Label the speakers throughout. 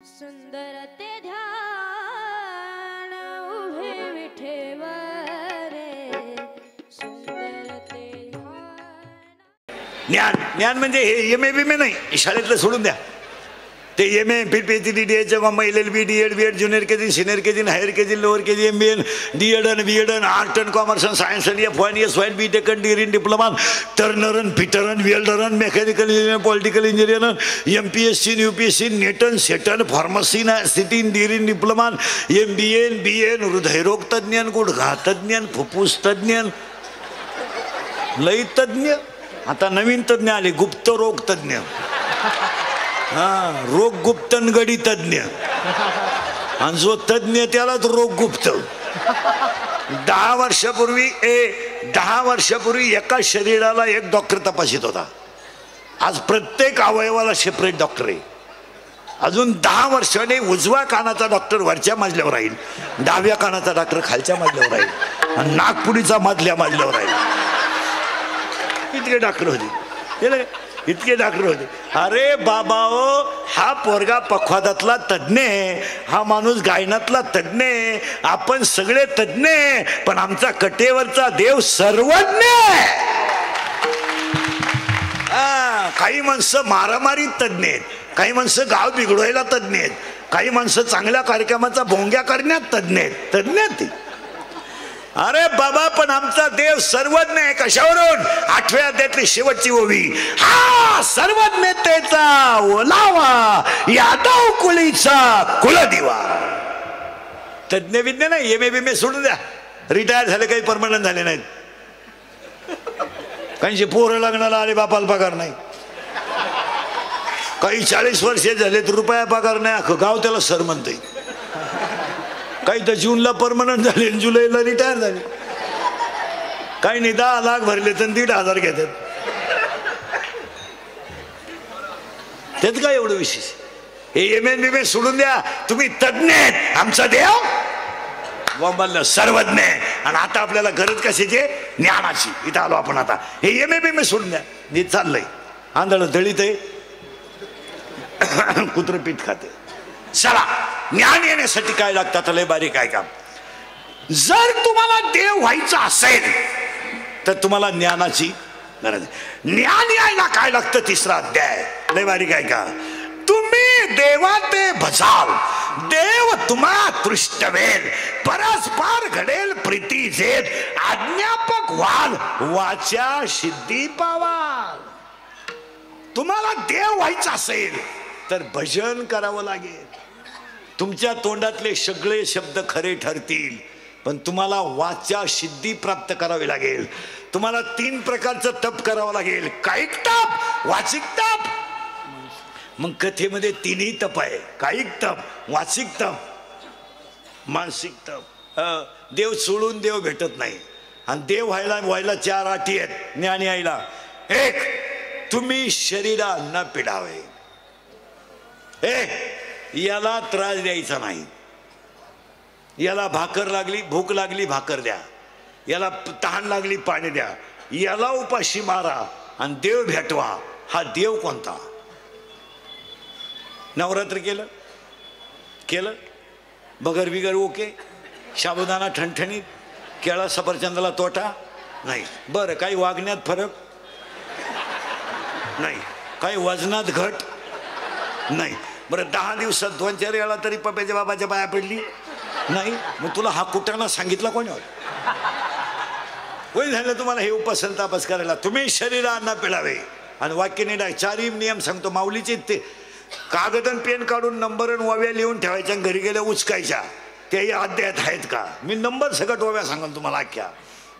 Speaker 1: सुंदर ते ध्यान उभे विठेवर सुंदर ते
Speaker 2: ज्ञान ज्ञान म्हणजे हे एम ए बी नाही, शाळेतलं सोडून द्या. ते M A PhD DH LLB DEd BEd junior KG senior KG higher KG lower KG MBA DEd आणि BEd आर्ट अँड कॉमर्स आणि सायन्स आणि F1 S1 BTech DRIN diploma turner fitter welder mechanical engineer political engineer MPSC UPSC NET सेटन pharmacy city DRIN diploma MBA BA हृदयरोग तज्ञ गुडघा तज्ञ फुफ्फुस तज्ञ लय तज्ञ. आता नवीन तज्ञ आले गुप्त रोग तज्ञ. हा रोग गुप्तन गडी तज्ञ आणि जो तज्ञ त्यालाच रोग गुप्त. 10 वर्षापूर्वी एका शरीराला एक डॉक्टर तपासित होता. आज प्रत्येक अवयवाला सेपरेट डॉक्टर आहे. अजून 10 वर्षाने उजव्या कानाचा डॉक्टर वरच्या मजल्यावर राहील, डाव्या कानाचा डॉक्टर खालच्या मजल्यावर राहील आणि नागपुडीचा मधल्या मजल्यावर राहील. इतके डॉक्टर होते, इतके डॉक्टर होते. अरे बाबा ओ, हा पोरगा पखवादातला तज्ञ आहे, हा माणूस गायनातला तज्ञ आहे, आपण सगळे तज्ञ आहे, पण आमचा कटेवरचा देव सर्वज्ञ आहे. काही माणसं मारामारीत तज्ञ आहेत, काही माणसं गाव बिघडवायला तज्ञ आहेत, काही माणसं चांगल्या कार्यक्रमाचा भोंग्या करण्यात तज्ञ आहेत. तज्ञ आहेत. अरे बाबा पण आमचा देव सर्वज्ञ आहे. कशावरून? 8व्या अध्यायातली शेवटची ओवी, हा सर्वज्ञतेचा ओलावा यादव कुळीचा कुलदिवा. तज्ञ विज्ञ नाही, MA सोडून द्या. रिटायर झाले, काही परमनंट झाले नाहीत. काहींचे पोरं लग्नाला आले, बापाला पगार नाही. काही 40 वर्षे झाले तर रुपया पगार नाही, अख्खं गाव त्याला सर म्हणते. काही तर जूनला परमनंट झाले, जुलैला रिटायर झाले. काही नाही 10 लाख भरले तर 1,500 घेतात. त्यात काय एवढं विशेष? हे MA सोडून द्या. तुम्ही तज्ञ आहेत, आमचा देव वंबल सर्वज्ञ. आणि आता आपल्याला गरज कशाची? ज्ञानाची. इथं आलो आपण आता. हे MA सोडून द्या. नीट चाललंय. आंधळ दळीत आहे, कुत्र पीठ खाते. चला, ज्ञान येण्यासाठी काय लागतात? लय बारीक आहे काम. जर तुम्हाला देव व्हायचं असेल तर तुम्हाला ज्ञानाची गरज आहे. ज्ञान यायला काय लागतं? 3रा अध्याय. लय बारीक आहे का? तुम्ही देवाते भजाल, देव तुम्हा तृष्टवेल, परस्पर घडेल प्रीती जेत, आज्ञापक व्हाल, वाचा सिद्धी पावाल. तुम्हाला देव व्हायचं असेल तर भजन करावं लागेल. तुमच्या तोंडातले सगळे शब्द खरे ठरतील, पण तुम्हाला वाचा सिद्धी प्राप्त करावी लागेल. तुम्हाला 3 प्रकारचं तप करावं लागेल. कायिक तप, वाचिक तप. मग कथेमध्ये 3ही तप आहे. कायिक तप, वाचिक तप, मानसिक तप. देव सोडून देव भेटत नाही. आणि देव व्हायला 4 अटी आहेत ज्ञानी यायला. 1, तुम्ही शरीरा न पिडावे. याला त्रास द्यायचा नाही. याला भाकर लागली, भूक लागली, भाकर द्या. याला तहान लागली, पाणी द्या. याला उपाशी मारा आणि देव भेटवा. हा देव कोणता? नवरात्र केलं बगर बिगर ओके, साबुदाणा ठणठणीत, केळा सफरचंदाला तोटा नाही. बरं, काही वागण्यात फरक नाही, काही वजनात घट नाही. बरं, 10 दिवसात 2-4 वेळा तरी पप्याच्या बाबाच्या पाया पडली नाही. मग तुला हा कुटाणा सांगितला कोणी? कोणी झालं तुम्हाला हे उपासन तापस करायला? तुम्ही शरीरा न पिळावे. आणि वाक्य नाही, 4 नियम सांगतो माऊलीचे. ते कागद आणि पेन काढून नंबर आणि ओव्या लिहून ठेवायच्या, घरी गेल्या उचकायच्या. त्याही अध्यायात आहेत का? मी नंबर सगळं ओव्या सांगेन तुम्हाला. अख्ख्या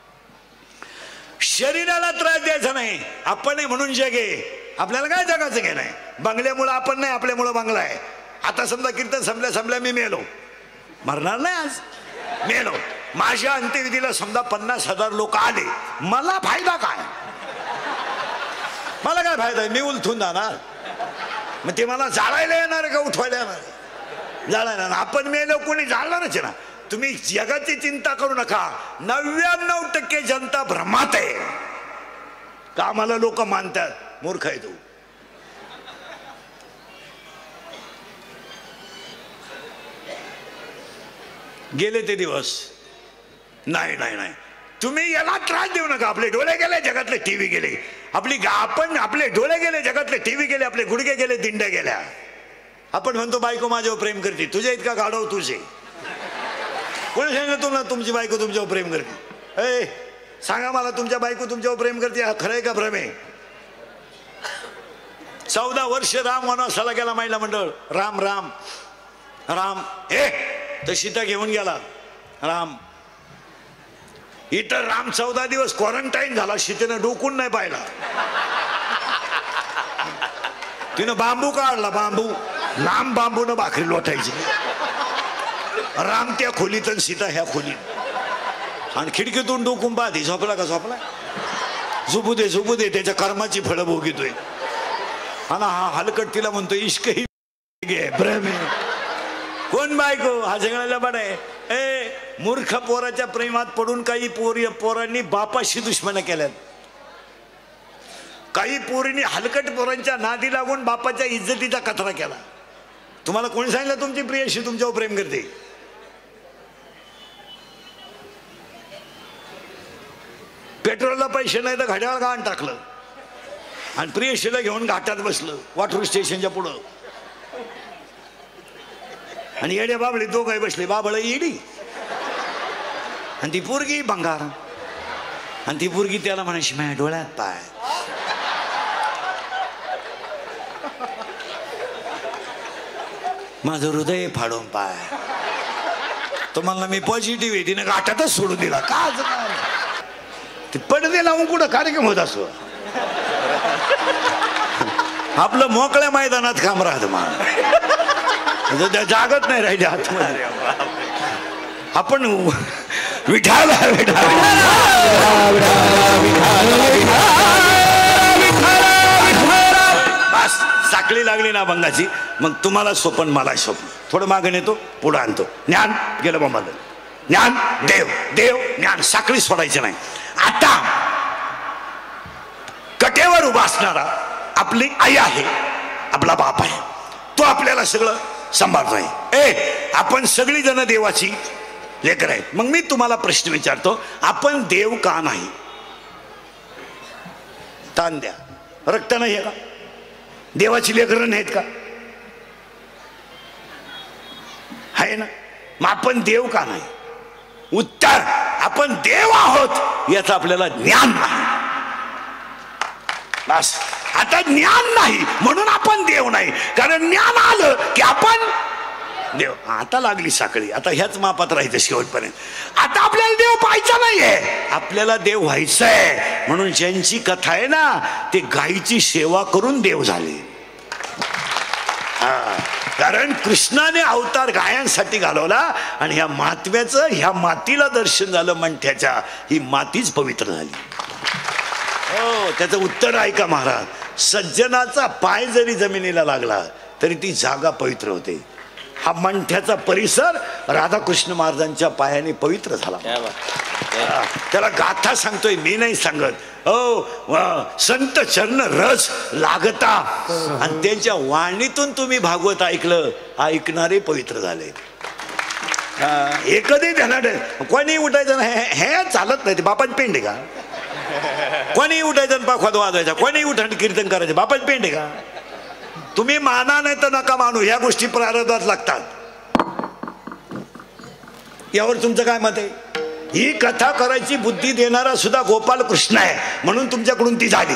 Speaker 2: शरीराला त्रास द्यायचा नाही. आपण म्हणून जगे. आपल्याला काय जगाचं घे नाही. बंगल्यामुळं आपण नाही, आपल्यामुळं बंगला आहे. आता समजा कीर्तन संपल्या मी मेलो, मरणार नाही. आज मेलो, माझ्या अंत्यविधीला समजा 50,000 लोक आले, मला फायदा काय? मला काय फायदा आहे? मी उलथून जाणार. मग ते मला जाळायला येणार का उठवायला येणार? जाळायला. आपण मेलो, कोणी जाळणारच ना. तुम्ही जगाची चिंता करू नका. 99% जनता भ्रमात आहे. का आम्हाला लोक मानतात? मूर्ख आहे तू. गेले ते दिवस. नाही नाही नाही, तुम्ही याला त्रास देऊ नका. आपले डोळे गेले, जगातले टीव्ही गेले. आपण आपले डोळे गेले, जगातले टीव्ही गेले, आपले गुडघे गेले, दिंड्या गेल्या. आपण म्हणतो बायको माझ्यावर प्रेम करते. तुझ्या इतका गाढव तुझे कोणी सांगितलं तुला तुमची बायको तुमच्यावर प्रेम करते? ए सांगा मला, तुमच्या बायको तुमच्यावर प्रेम करते हा खरं आहे का भ्रम आहे? 14 वर्ष राम वनवासाला गेला महिला मंडळ. राम राम राम तर सीता घेऊन गेला राम. इतर राम 14 दिवस क्वारंटाईन झाला. सीतेनं डोकून नाही पाहिला. तिनं बांबू काढला, बांबू लांब बांबूनं भाकरी लोटायची. राम त्या खोलीत आणि सीता ह्या खोलीत. आणि खिडकीतून डोकून पाहते. झोपला का? झोपला. झोपू दे झोपू दे, त्याच्या कर्माची फळं भोगितोय. आणि हा हलकट तिला म्हणतो इश्क ही प्रेम आहे. कोण बायको? हा झगडायला बडा आहे. ए मूर्ख पोराच्या प्रेमात पडून काही पोरांनी बापाशी दुश्मन केल्यात. काही पोरींनी हलकट पोरांच्या नादी लागून बापाच्या इज्जतीचा कचरा केला. तुम्हाला कोणी सांगितलं तुमची प्रियशी तुमच्यावर प्रेम करते? पेट्रोलला पैसे नाही तर घड्याळ घाण टाकलं आणि प्रियशीला घेऊन घाटात बसलं वाटूर स्टेशनच्या पुढं. आणि येड्या बाबळे दोघं बसले. बाबळ येडी आणि ती पोरगी भंगार. आणि ती पोरगी त्याला म्हणायची माझ्या डोळ्यात पाय. माझं हृदय फाडून पाय. तो म्हणला मी पॉझिटिव्ह आहे. तिने घाटातच सोडून दिला. का ते पडदे लावून कुठं कार्यक्रम होत असो. आपलं मोकळ्या मैदानात काम राहत मग त्या जागत नाही राहिले आतमध्ये. आपण विठाला बस साखळी लागली ना भंगाची. मग तुम्हाला स्वप्न मला स्वप्न. थोडं मागे नेतो पुढं आणतो. ज्ञान गेलं बाबा. ज्ञान देव, देव ज्ञान. साखळी सोडायची नाही. आता कटेवर उभा असणारा आपली आई आहे, आपला बाप आहे. तो आपल्याला सगळं सांभाळतोय. आपण सगळी जण देवाची लेकर आहेत. मग मी तुम्हाला प्रश्न विचारतो, आपण देव का नाही? ताण द्या. रक्त नाही आहे का? देवाची लेकर नाहीत का? आहे ना. मग आपण देव का नाही? उत्तर, आपण देव आहोत याचं आपल्याला ज्ञान नाही. बस. आता ज्ञान नाही म्हणून आपण देव नाही. कारण ज्ञान आलं की आपण देव. आता लागली साखळी. आता ह्याच मापात राहायचं शेवटपर्यंत. आता आपल्याला देव पाहायचा नाहीये, आपल्याला देव व्हायचंय. म्हणून ज्यांची कथा आहे ना ते गायीची सेवा करून देव झाले. कारण कृष्णाने अवतार गायांसाठी घालवला आणि ह्या मातव्याचं ह्या मातीला दर्शन झालं मंठ्याच्या. ही मातीच पवित्र झाली. हो, त्याचं उत्तर ऐका महाराज. सज्जनाचा पाय जरी जमिनीला लागला तरी ती जागा पवित्र होते. हा मंठ्याचा परिसर राधाकृष्ण महाराजांच्या पायाने पवित्र झाला. त्याला गाथा सांगतोय मी नाही सांगत. हो, संत चरण रस लागता. आणि त्यांच्या वाणीतून तुम्ही भागवत ऐकलं, ऐकणारे पवित्र झाले. हे कधी ध्यानात. कोणी उठायचं नाही, हे चालत नाही. ते बापाची पेंड आहे का? कोणी उठायचं पाखवाद वाजवायचा, कोणी उठायचं कीर्तन करायचं, बापाची पेंड आहे का? तुम्ही माना नाही तर नका मानू, ह्या गोष्टी प्रारब्धात लागतात. यावर तुमचं काय मत आहे? ही कथा करायची बुद्धी देणारा सुद्धा गोपाल कृष्ण आहे म्हणून तुमच्याकडून ती झाली.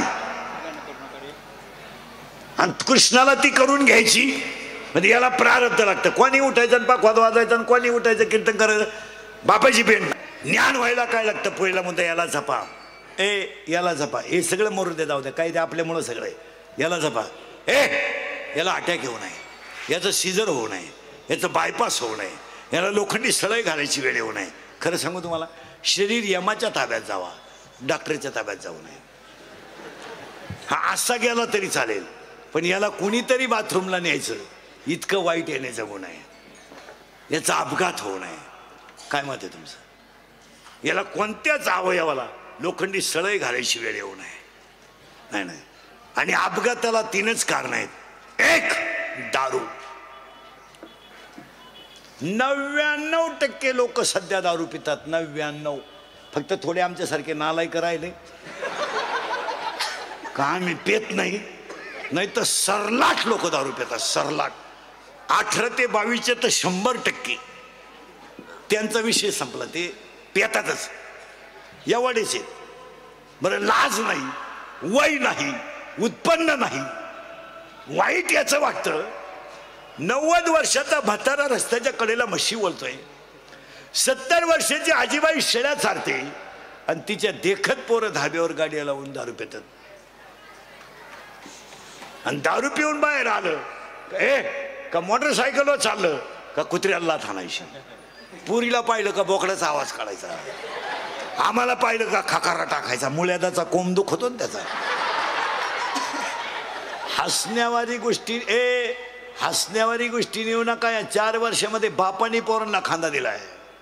Speaker 2: आणि कृष्णाला ती करून घ्यायची म्हणजे याला प्रारब्ध लागतं. कोणी उठायचं पाखवाद वाजवायचं आणि कोणी उठायचं कीर्तन करायचं, बापाची पेंड. ज्ञान व्हायला काय लागतं? पहिला म्हणतो याला जपा. याला जपा. हे सगळं मरू दे, जाऊ दे, काही ते आपल्यामुळं सगळं आहे. याला जपा. याला अटॅक येऊ नये, याचं सीझर होऊ नये, याचं बायपास होऊ नये, याला लोखंडी सळई घालायची वेळ येऊ नये. खरं सांगू तुम्हाला, शरीर यमाच्या ताब्यात जावा, डॉक्टरच्या ताब्यात जाऊ नये. हा असा गेला तरी चालेल, पण याला कुणीतरी बाथरूमला न्यायचं, इतकं वाईट येणे जगू नये, याचा अपघात होऊ नये. काय मत आहे तुमचं? याला कोणत्याच अवयवाला लोखंडी सळई घालायची वेळ येऊ नये. नाही नाही. आणि अपघाताला 3च कारण आहेत. एक, दारू. 99% लोक सध्या दारू पितात. 99. फक्त थोडे आमच्यासारखे नालायक राहिले का आम्ही पेत नाही, नाही तर सरलाट लोक दारू पितात. सरलाट 18 ते 22 तर 100% त्यांचा विषय संपला. ते पेतातच एवढेच आहेत. बरं, लाज नाही, वय नाही, उत्पन्न नाही. वाईट याचं वाटतं 90 वर्षाचा म्हातारा रस्त्याच्या कडेला म्हशी बोलतोय, 70 वर्षाची आजीबाई शेळ्या चारते आणि तिच्या देखत पोरं धाब्यावर गाडी लावून दारू पितात. आणि दारू पिऊन बाहेर आलं का मोटरसायकलवर चाललं का कुत्र्याला थानायची, पुरीला पाहिलं का बोकड्याचा आवाज काढायचा, आम्हाला पाहिलं का खकारा टाकायचा, मुळ्यादाचा कोंब दुखतो ना त्याचा. हसण्यावारी गोष्टी हसण्यावारी गोष्टी नेऊ नका. या 4 वर्षामध्ये बापाने पोरांना खांदा दिलाय.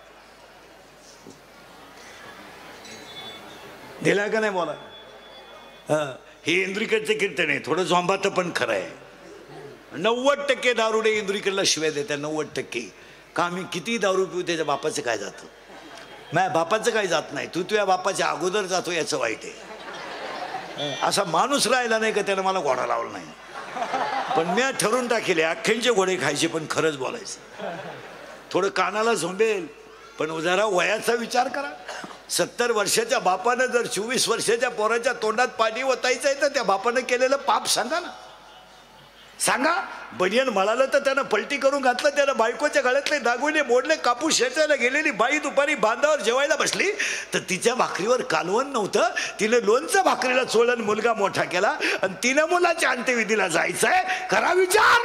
Speaker 2: दिलाय का नाही बोला. हे इंद्रिकडचं कीर्तन आहे. थोडं झोंबात पण खरं आहे. 90% दारुडे इंद्रिकडला शिवाय देतात. 90%. का आम्ही किती दारू पिऊ त्याच्या बापाचं काय जातं, माझ्या बापाचं काय जात नाही, तू तुझ्या बापाच्या अगोदर जातो याचं वाईट आहे. असा माणूस राहिला नाही का त्यानं मला घोडा लावला नाही. पण मी ठरवून टाकेले अख्ख्यांचे घोडे खायचे पण खरंच बोलायचं. थोडं कानाला झोंबेल पण जरा वयाचा विचार करा. 70 वर्षाच्या बापानं जर 24 वर्षाच्या पोराच्या तोंडात पाणी ओतायचं आहे तर त्या बापानं केलेलं पाप सांगा ना. सांगा. बनियन म्हणालं तर त्यानं पलटी करून घातलं, त्यानं बायकोच्या गळ्यातले दागविले मोडले, कापूस शेचायला गेलेली बाई दुपारी बांधावर जेवायला बसली तर तिच्या भाकरीवर कालवण नव्हतं, तिने लोणचं भाकरीला चोळून मुलगा मोठा केला आणि तिनं मुलाच्या अंत्यविधीला जायचंय. करा विचार.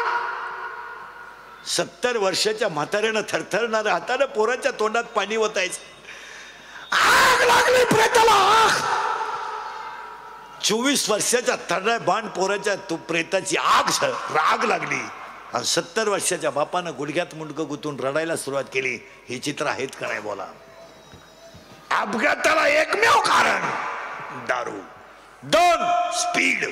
Speaker 2: 70 वर्षाच्या म्हाताऱ्यानं थरथरणाऱ्या हातानं पोराच्या तोंडात पाणी ओतायचं. आग लागली प्रेताला, आग. 24 वर्षाच्या थरड्या बाण पोराच्या प्रेताची आग राग लागली आणि 70 वर्षाच्या बापानं गुडघ्यात मुंडकं गुतून रडायला सुरुवात केली. हे चित्र आहेत का नाही बोला. अपघाताला एकमेव कारण दारू, 2 स्पीड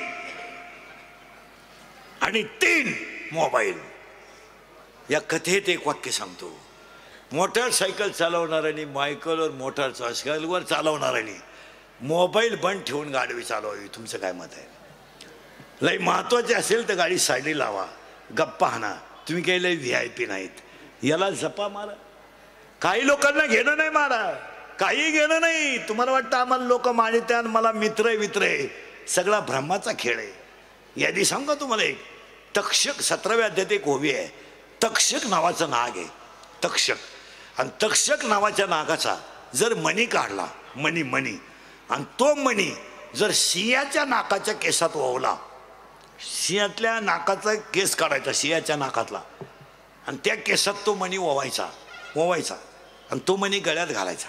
Speaker 2: आणि 3 मोबाईल. या कथेत एक वाक्य सांगतो. मोटरसायकल चालवणाऱ्यांनी मायकलवर मोटरसायकलवर चालवणाऱ्यांनी मोबाईल बंद ठेवून गाडी चालवावी. तुमचं काय मत आहे. लय महत्वाचे असेल तर गाडी साईडला लावा, गप्पा हाना. तुम्ही काही लय VIP नाहीत. याला जपा मारा. काही लोकांना घेणं नाही मारा, काही घेणं नाही. तुम्हाला वाटतं आम्हाला लोक मानित्यान, मला मित्र आहे. सगळा भ्रमाचा खेळ आहे. यादी सांगा तुम्हाला. एक तक्षक 17व्या अध्यायात एक ओवी आहे. तक्षक नावाचं नाग आहे. तक्षक. आणि तक्षक नावाच्या नागाचा जर मणी काढला, मणी आणि तो मणी जर सिंहाच्या नाकाच्या केसात ओवला, सिंहातल्या नाकाचा केस काढायचा सिंहाच्या नाकातला आणि त्या केसात तो मणी ओवायचा आणि तो मणी गळ्यात घालायचा.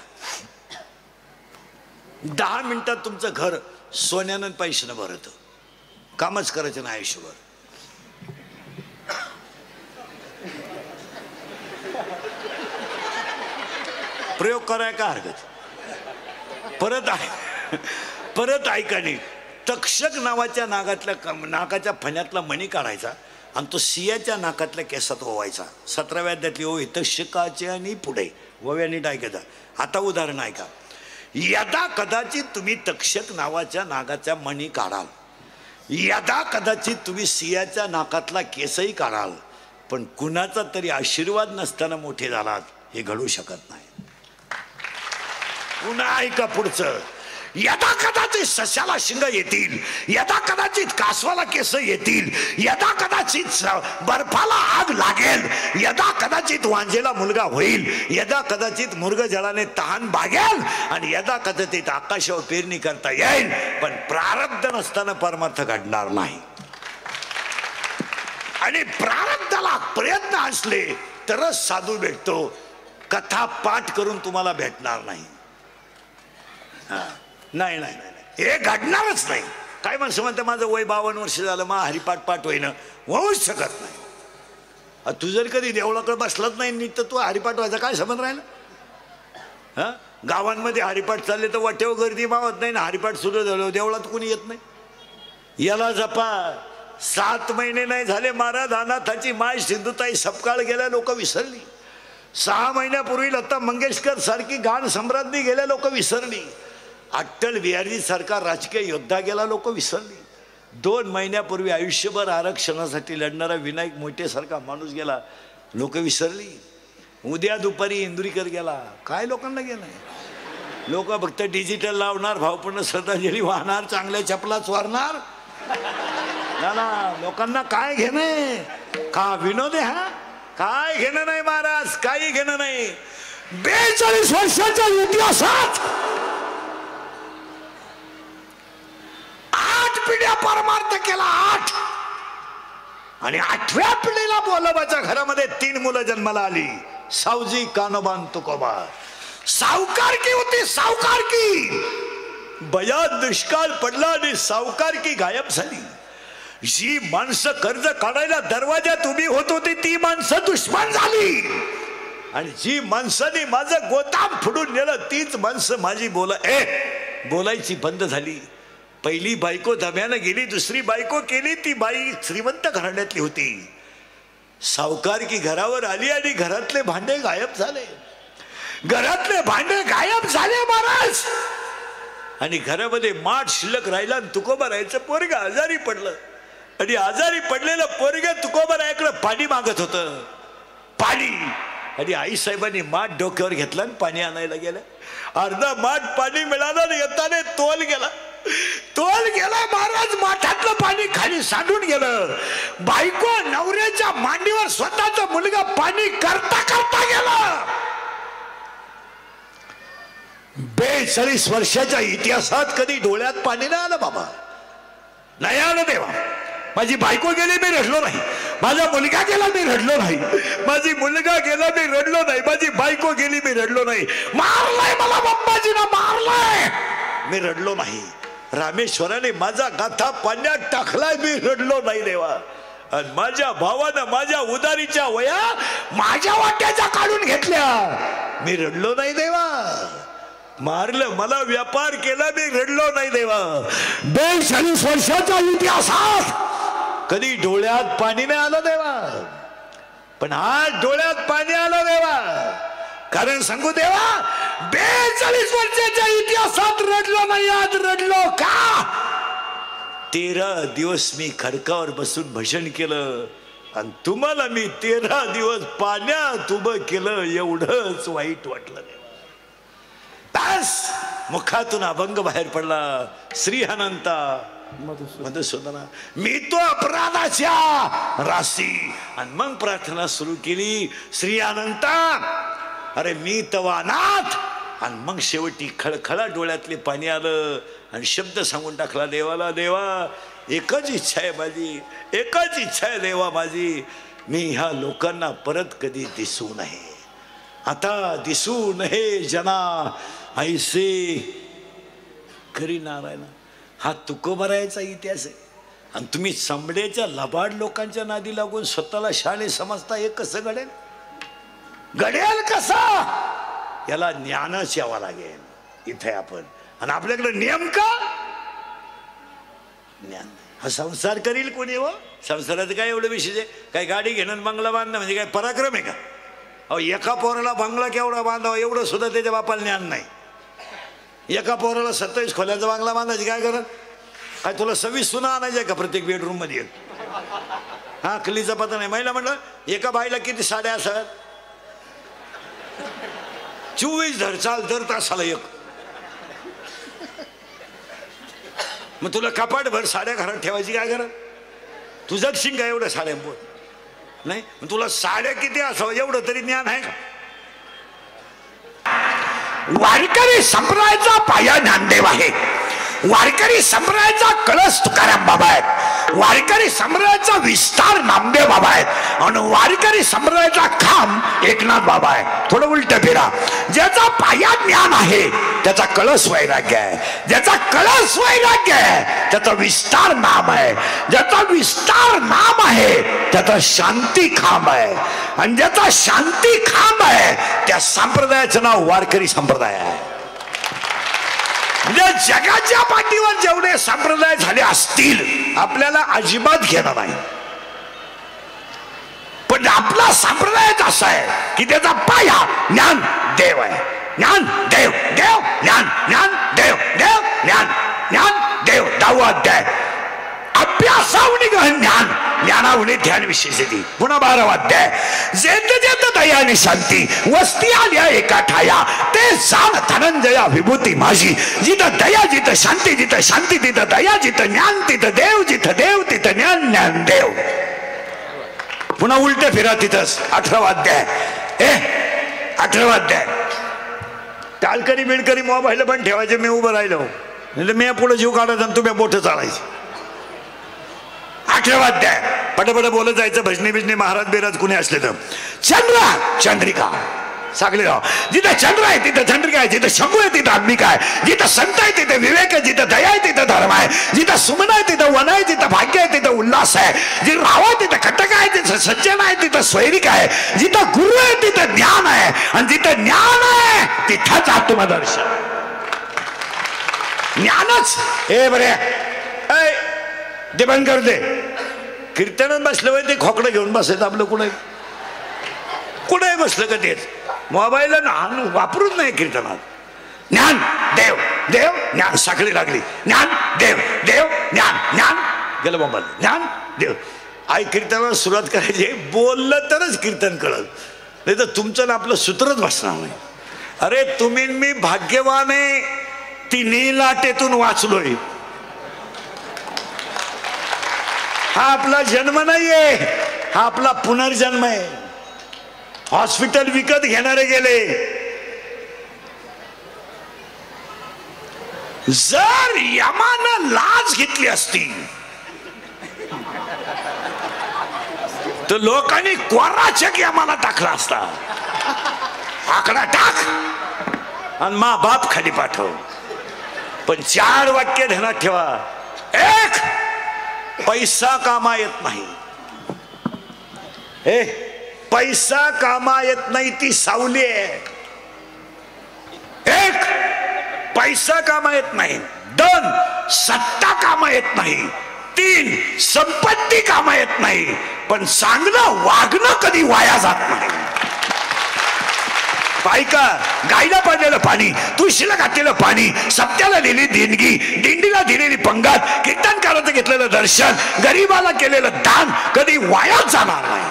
Speaker 2: 10 मिनिटात तुमचं घर सोन्यानं पैशानं भरतं. कामच करायचं नाही आयुष्यभर. प्रयोग कराय का हरकत. परत ऐका नी. तक्षक नावाच्या नाकाच्या फण्यातला मणी काढायचा आणि तो सिंहाच्या नाकातल्या केसात ओवायचा. 17व्या अध्यायातली ओवी तक्षकाचे आणि पुढे ओव्या नीट ऐकायचा. आता उदाहरण ऐका. यदा कदाचित तुम्ही तक्षक नावाच्या नागाचा मणी काढाल, यदा कदाचित तुम्ही सिंहाच्या नाकातला केसही काढाल, पण कुणाचा तरी आशीर्वाद नसताना मोठे झालात हे घडू शकत नाही. पुन्हा ऐका पुढचं. यदा कदाचित सस्याला शिंग येतील, यदा कदाचित कासवाला केस येतील, यदा कदाचित बर्फाला आग लागेल, यदा कदाचित वांजेला मुलगा होईल, यदा कदाचित मृगजळाने तहान भागेल आणि यदा कदाचित आकाशावर पेरणी करता येईल, पण प्रारब्ध नसताना परमार्थ घडणार नाही. आणि प्रारब्धाला प्रयत्न असले तरच साधू भेटतो. कथा पाठ करून तुम्हाला भेटणार नाही. नाही नाही नाही, हे घडणारच नाही. काय माणसं म्हणतं माझं वय 52 वर्ष झालं, मा हरिपाठ पाठ होईना, होऊच शकत नाही. तू जर कधी देवळाकडे बसलाच नाही नीट तर तू हरिपाठ व्हायचा काय संबंध राहिला. गावांमध्ये हरिपाठ चालले तर वाटेवर गर्दी मावत नाही ना. हरिपाठ सुरू झालं देवळात कोणी येत नाही. याला जपा. 7 महिने नाही झाले महाराज अनाथाची माय सिंधुताई सपकाळ गेल्या लोक विसरली. 6 महिन्यापूर्वी लता मंगेशकर सारखी गान सम्राज्ञी गेल्या लोक विसरली. अटल बिहारी सारखा राजकीय योद्धा गेला लोक विसरली. 2 महिन्यापूर्वी आयुष्यभर आरक्षणासाठी लढणारा विनायक मोठे सारखा माणूस गेला लोक विसरली. उद्या दुपारी इंदुरीकर गेला काय लोकांना गेलाय. लोक फक्त डिजिटल लावणार, भावपूर्ण श्रद्धांजली वाहणार, चांगल्या चपला चोरणार. ना लोकांना काय घेणं का विनोद आहे हा. काय घेणं नाही महाराज, काही घेणं नाही. 42 वर्षाच्या इतिहासात 8 पिढ्या परमार्थ केला 8 आणि 8व्या पिढीला बोलाबाच्या घरामध्ये 3 मुलं जन्माला आली. सावजी, कानोबा, तुकोबा. सावकारकी होती सावकारकी. बयात दुष्काळ पडला आणि सावकारकी गायब झाली. जी माणसं कर्ज काढायला दरवाजात उभी होत होती ती माणसं दुश्मन झाली आणि जी माणसाने माझं गोदाम फुडून नेलं तीच माणसं माझी बोलायची बंद झाली. पहिली बायको दम्यानं गेली, दुसरी बायको केली, ती बाई श्रीमंत घराण्यातली होती. सावकारकी घरावर आली आणि घरातले भांडे गायब झाले. घरातले भांडे गायब झाले महाराज. आणि घरामध्ये माठ शिल्लक राहिला आणि तुकोबा राहायचं पोरगं आजारी पडलं आणि आजारी पडलेलं पोरगं तुकोबा रायाकडे पाणी मागत होतं. पाणी. आणि आईसाहेबांनी माठ डोक्यावर घेतला आणि पाणी आणायला गेलं. अर्धा माठ पाणी मिळालं आणि येताना तोल गेला महाराज. माठातलं पाणी खाली सांडून गेलं. बायको नवऱ्याच्या मांडीवर स्वतःचा मुलगा पाणी करता करता गेला. 42 वर्षाच्या इतिहासात कधी डोळ्यात पाणी नाही आलं बाबा, नाही आलं देवा. माझी बायको गेली मी रडलो नाही, माझा मुलगा गेला मी रडलो नाही, माझी मुलगा गेला मी रडलो नाही, माझी बायको गेली मी रडलो नाही. मारलाय मला बाप्पाजीनं मारलाय मी रडलो नाही. रामेश्वराने माझा गाथा पाण्यात टाकलाय मी रडलो नाही देवा. आणि माझ्या भावानं माझ्या उदारीच्या वया माझ्या वाट्याच्या काढून घेतल्या मी रडलो नाही देवा. मारलं मला, व्यापार केला मी रडलो नाही देवा. 42 वर्षाच्या इतिहासात कधी डोळ्यात पाणी नाही आलं देवा. पण आज डोळ्यात पाणी आलं देवा. कारण सांगू देवा, 42 वर्षाच्या इतिहासात रडलो नाही, आज रडलो का. 13 दिवस मी खडकावर बसून भजन केलं आणि तुम्हाला मी 13 दिवस पाण्यात उभं केलं, एवढंच वाईट वाटलं. बस मुखातून अभंग बाहेर पडला. श्री अनंता मधुसूदना मी तो अपराधाच्या राशी. आणि मग प्रार्थना सुरू केली. श्री अनंता अरे मी तवा अनाथ. आणि मग शेवटी खळखळा डोळ्यातले पाणी आलं आणि शब्द सांगून टाकला देवाला. देवा एकच इच्छा आहे माझी, एकच इच्छा आहे देवा माझी, मी ह्या लोकांना परत कधी दिसू नये. आता दिसू नये जना ऐसे खरी नारायण. हा तुकोबारायचा इतिहास आहे. आणि तुम्ही चांबड्याच्या लबाड लोकांच्या नादी लागून स्वतःला शाणे समजता. हे कसं घडेल? घडेल कसं? याला ज्ञानच यावं लागेल. इथे आपण आणि आपल्याकडे नियम का? ज्ञान. हा संसार करील कोणी हो? संसाराचं काय एवढं विशेष आहे? काय गाडी घेणं बंगला बांधणं म्हणजे काय पराक्रम आहे का? अहो एका पोराला बंगला केवढा बांधावा एवढं सुद्धा त्याच्या बापाला ज्ञान नाही. एका पोराला 27 खोल्याचा बंगला बांधायची काय करत? काय तुला 26 सुना आणायच्या का प्रत्येक बेडरूम मध्ये? हा कलीचा पता नाही. महिला म्हणलं एका बाईला किती साड्या असतात? 24 धर चाल दर तासाला एक. मग तुला कपाट भर साड्या घरात ठेवायची काय करत? तू जगशील का एवढ्या साड्या बोल नाही? तुला साड्या किती असावं एवढं तरी ज्ञान आहे का? वारकरी संप्रदायाचा पाया ज्ञानदेव आहे. वारकरी संप्रदायाचा कळस तुकाराम बाबा आहेत. वारकरी संप्रदायाचा विस्तार नामदेव बाबा आहेत आणि वारकरी संप्रदायाचा खांब एकनाथ बाबा आहे. थोडं उलट फिरा. ज्याचा पाया ज्ञान आहे त्याचा कळस वैराग्य आहे. ज्याचा कळस वैराग्य आहे त्याचा विस्तार नाम आहे. ज्याचा विस्तार नाम आहे त्याचा शांती खांब आहे. आणि ज्याचा शांती खांब आहे त्या संप्रदायाचं नाव वारकरी संप्रदाय आहे. म्हणजे जगाच्या पाठीवर जेवढे संप्रदाय झाले असतील आपल्याला अजिबात घेणं नाही. पण आपला संप्रदायच असा आहे की त्याचा पाया ज्ञान देव आहे. ज्ञान देव देव ज्ञान ज्ञान देव देव ज्ञान ज्ञान देव. 10वा अध्याय. अभ्यासावनी गहन ज्ञान ज्ञानावनी ध्यान विशेषती. पुन्हा 12वा अध्याय. जेत जेत दया आणि शांती वस्ती आल्या एका ठाया ते जाण धनंजया विभूती माझी. जिथं दया जिथं शांती, जिथं शांती तिथं दया, जिथं ज्ञान तिथं देव, जिथं देव तिथं ज्ञान ज्ञान देव. पुन्हा उलट फिरा तिथंच. 18वा अध्याय. 18वा अध्याय. टाळकरी बिळकरी मोबाईल पण ठेवायचे. मी उभं राहिलो म्हणजे मी पुढे जीव काढायचा आणि तुम्ही बोट चालायची. 18वा अध्याय. पटपट बोलत जायचं. भजनी बिजनी महाराज बिराज कुणी असले तर. चंद्र चंद्रिका सागले राव. जिथं चंद्र आहे तिथं चंद्रिका आहे. जिथं शंभू आहे तिथं अंबिका आहे. जिथं संत आहे तिथं विवेक आहे. जिथं दया आहे तिथं धर्म आहे. जिथं सुमन आहे तिथं वन आहे. जिथं भाग्य आहे तिथं उल्हास आहे. जिथं राव आहे तिथं कटक आहे. तिथं सज्जन आहे तिथं स्वैरिक आहे. जिथं गुरु आहे तिथं ज्ञान आहे. आणि जिथं ज्ञान आहे तिथंच आत्मदर्शन. ज्ञानच हे बरे. ते बंद कर दे. कीर्तनात बसलं पाहिजे ते खोकडं घेऊन बसायचं आपलं. कुठे कुठे बसलं का तेच मोबाईल वापरूच नाही कीर्तनात. ज्ञान देव देव ज्ञान साखळी लागली. ज्ञान देव देव ज्ञान ज्ञान गेलं मोबाईल. ज्ञान देव. आई कीर्तनाला सुरुवात करायची. बोललं तरच कीर्तन कळत, नाही तर तुमचं ना आपलं सूत्रच बसणार नाही. अरे तुम्ही मी भाग्यवान आहे. तिन्ही लाटेतून वाचलोय. हा आपला जन्म नाहीये, हा आपला पुनर्जन्म आहे. हॉस्पिटल विकत घेणारे गेले. जर यमानं लाच घेतली असती तर लोकांनी कोरा चेक यमाला टाकला असता. आकडा टाक आणि मा बाप खाली पाठव. पण 4 वाक्य ध्यानात ठेवा. 1, पैसा कामा येत नाही. पैसा कामा येत नाही ती सावली आहे. 1, पैसा कामा येत नाही. 2, सत्ता कामा येत नाही. 3, संपत्ती कामा येत नाही. पण चांगलं वागणं कधी वाया जात नाही. बायका गायला पाडलेलं पाणी, तुळशीला घातलेलं पाणी, सप्त्याला दिलेली देणगी, दिंडीला दिलेली पंगत, कीर्तनकाराचं घेतलेलं दर्शन, गरीबाला केलेलं दान कधी वायाच जाणार नाही.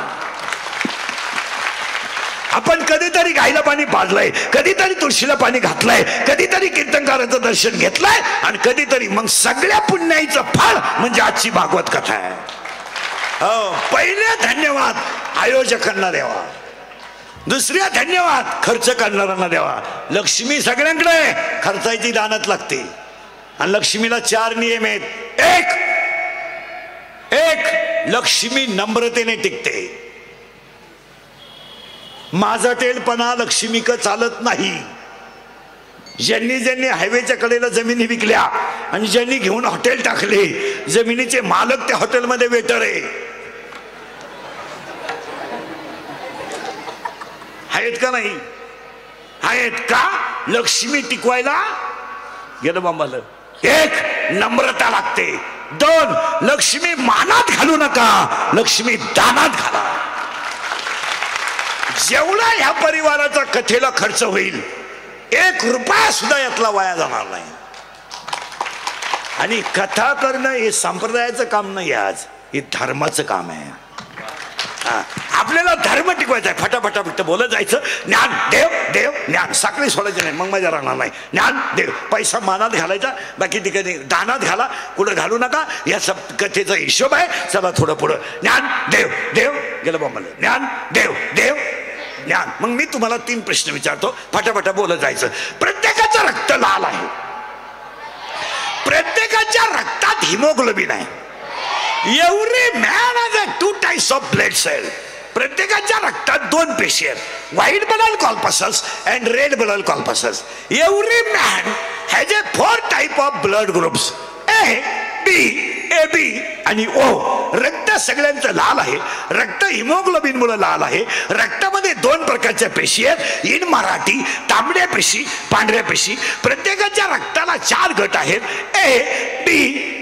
Speaker 2: आपण कधीतरी गायला पाणी पाजलंय, कधीतरी तुळशीला पाणी घातलंय, कधीतरी कीर्तनकाराचं दर्शन घेतलंय आणि कधीतरी मग सगळ्या पुण्याईचं फळ म्हणजे आजची भागवत कथा आहे. पहिले धन्यवाद आयोजकांना द्यावा. दुसऱ्या धन्यवाद खर्च करणाऱ्यांना द्यावा. लक्ष्मी सगळ्यांकडे खर्चायची दानत लागते. आणि लक्ष्मीला 4 नियम आहेत. 1, लक्ष्मी नम्रतेने टिकते. माझा टेलपणा लक्ष्मीक चालत नाही. ज्यांनी ज्यांनी हायवेच्या कडेला जमिनी विकल्या आणि ज्यांनी घेऊन हॉटेल टाकले, जमिनीचे मालक त्या हॉटेलमध्ये वेटर आहे. आहेत का नाही? आहेत का? लक्ष्मी टिकवायला गेलं बांबाला. 1, नम्रता लागते. 2, लक्ष्मी मानात घालू नका, लक्ष्मी दानात घाला. जेवढा ह्या परिवाराचा कथेला खर्च होईल 1 रुपया सुद्धा यातला वाया जाणार नाही. आणि कथा करणं हे संप्रदायाचं काम नाही, आज हे धर्माचं काम आहे. आपल्याला धर्म टिकवायचा आहे. फटाफटा फक्त बोलत जायचं. ज्ञान देव देव ज्ञान. साखळी सोडायची नाही, मग मजा राहणार नाही. ज्ञान देव. पैसा मानात घालायचा, बाकी ठिकाणी दानात घाला, कुठं घालू नका. या सब कथेचा हिशोब आहे. चला थोडं पुढं. ज्ञान देव देव गेलं बाबा. ज्ञान देव देव ज्ञान. मग मी तुम्हाला 3 प्रश्न विचारतो, फटाफटा बोलत जायचं. प्रत्येकाचं रक्त लाल आहे. प्रत्येकाच्या रक्तात हिमोग्लोबिन आहे. Every man has 2 types of blood cell. प्रत्येकाच्या रक्तात 2 पेशी आहेत. White blood corpuscles and red blood corpuscles. Every man has 4 type of blood groups. A, B, AB आणि O. रक्त सगळ्यांचं लाल आहे. रक्त हिमोग्लोबिन मुळे लाल आहे. रक्तामध्ये 2 प्रकारच्या पेशी आहेत. इन मराठी तांबड्या पेशी, पांढऱ्या पेशी. प्रत्येकाच्या रक्ताला 4 गट आहेत. A, B,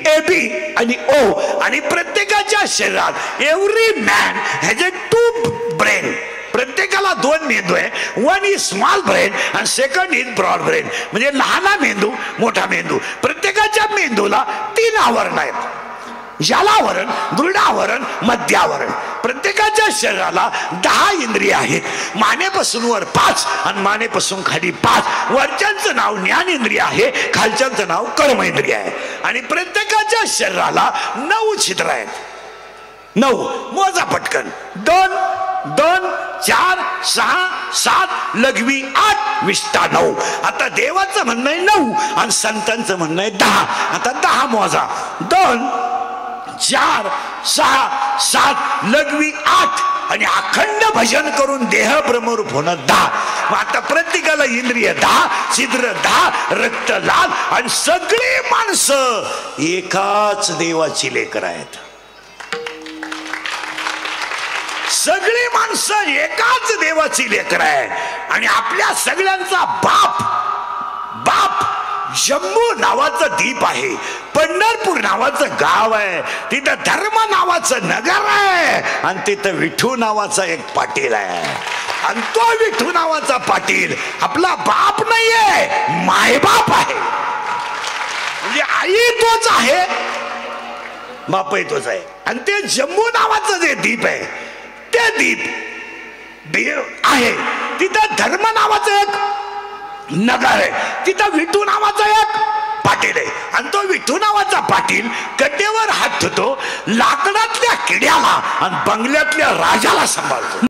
Speaker 2: AB आणि O, आणि प्रत्येकाच्या शरीरात एव्हरी मॅन हॅज अ 2 ब्रेन. प्रत्येकाला 2 मेंदू आहे. 1 इज स्मॉल ब्रेन आणि 2nd इज ब्रॉड ब्रेन, म्हणजे लहान मेंदू मोठा मेंदू. प्रत्येकाच्या मेंदूला 3 आवरण आहेत. जालावरण, दृढावरण, मध्यावरण. प्रत्येकाच्या शरीराला 10 इंद्रिय आहेत. मानेपासून वर 5 आणि मानेपासून खाली 5. वरच्यांचं नाव ज्ञानेंद्रिय आहे, खालच्यांचं नाव कर्मेंद्रिय आहे. आणि प्रत्येकाच्या शरीराला 9 छिद्र आहेत. 9 मोजा पटकन. 2 2 4 6 7 लघवी 8 विष्ठा 9. आता देवाचं म्हणणं आहे 9 आणि संतांचं म्हणणं आहे 10. आता 10 मोजा. 2 4 6 7 लघवी 8 आणि अखंड भजन करून देह ब्रह्मरूप होणं 10. मग आता प्रत्येकाला इंद्रिय 10, छिद्र 10, रक्त लाल, आणि सगळी माणसं एकाच देवाची लेकरं आहेत. सगळी माणसं एकाच देवाची लेकरं आहेत. आणि आपल्या सगळ्यांचा बाप जम्मू नावाचं द्वीप आहे, पंढरपूर नावाचं गाव आहे, तिथं धर्म नावाचं नगर आहे, आणि तिथं विठू नावाचा एक पाटील आहे. आणि तो विठू नावाचा पाटील आपला बाप नाहीये, मायबाप आहे. म्हणजे आई तोच आहे, बापही तोच आहे. आणि ते जम्मू नावाचं जे द्वीप आहे, ते द्वीप आहे, तिथं धर्म नावाचं एक नगर आहे, तिथं विठू नावाचा एक पाटील आहे. आणि तो विठू नावाचा पाटील कटेवर हात ठेवतो, लाकडातल्या किड्याला आणि बंगल्यातल्या राजाला सांभाळतो.